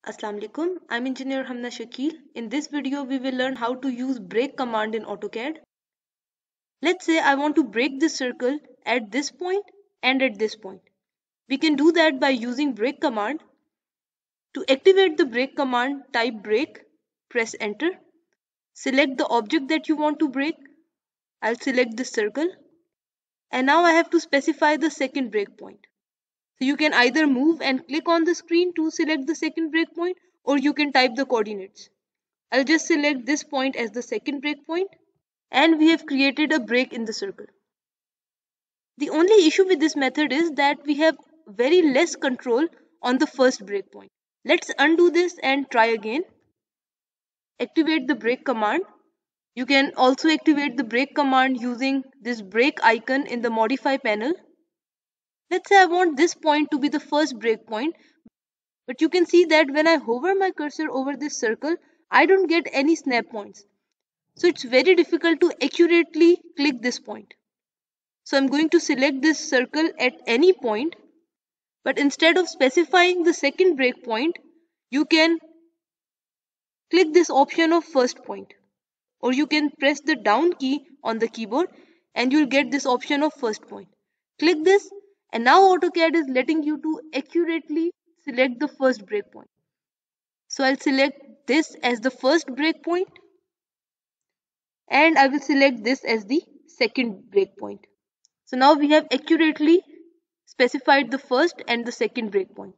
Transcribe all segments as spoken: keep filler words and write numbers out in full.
Assalamu alaikum. I'm engineer Hamna Shakil. In this video, we will learn how to use break command in AutoCAD. Let's say I want to break this circle at this point and at this point. We can do that by using break command. To activate the break command, type break, press enter. Select the object that you want to break. I'll select this circle. And now I have to specify the second breakpoint. So you can either move and click on the screen to select the second breakpoint, or you can type the coordinates. I'll just select this point as the second breakpoint, and we have created a break in the circle. The only issue with this method is that we have very less control on the first breakpoint. Let's undo this and try again. Activate the break command. You can also activate the break command using this break icon in the modify panel. Let's say I want this point to be the first breakpoint, but you can see that when I hover my cursor over this circle, I don't get any snap points. So it's very difficult to accurately click this point. So I'm going to select this circle at any point, but instead of specifying the second breakpoint, you can click this option of first point, or you can press the down key on the keyboard and you'll get this option of first point. Click this, and now AutoCAD is letting you to accurately select the first breakpoint. So I'll select this as the first breakpoint, and I will select this as the second breakpoint. So now we have accurately specified the first and the second breakpoint.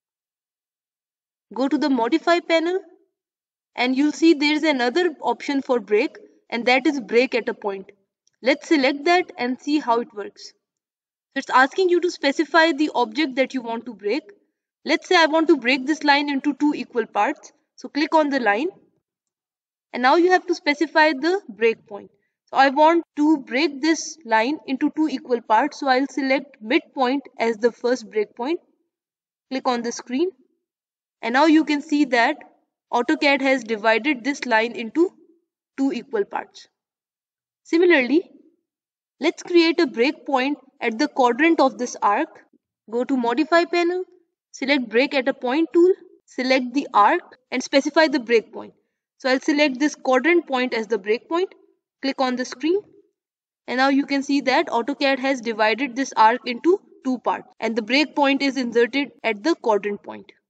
Go to the modify panel, and you'll see there is another option for break, and that is break at a point. Let's select that and see how it works. So it's asking you to specify the object that you want to break. Let's say I want to break this line into two equal parts. So click on the line, and now you have to specify the breakpoint. So I want to break this line into two equal parts. So I'll select midpoint as the first breakpoint. Click on the screen, and now you can see that AutoCAD has divided this line into two equal parts. Similarly, let's create a breakpoint at the quadrant of this arc. Go to modify panel, select break at a point tool, select the arc and specify the breakpoint. So I'll select this quadrant point as the breakpoint, click on the screen, and now you can see that AutoCAD has divided this arc into two parts and the breakpoint is inserted at the quadrant point.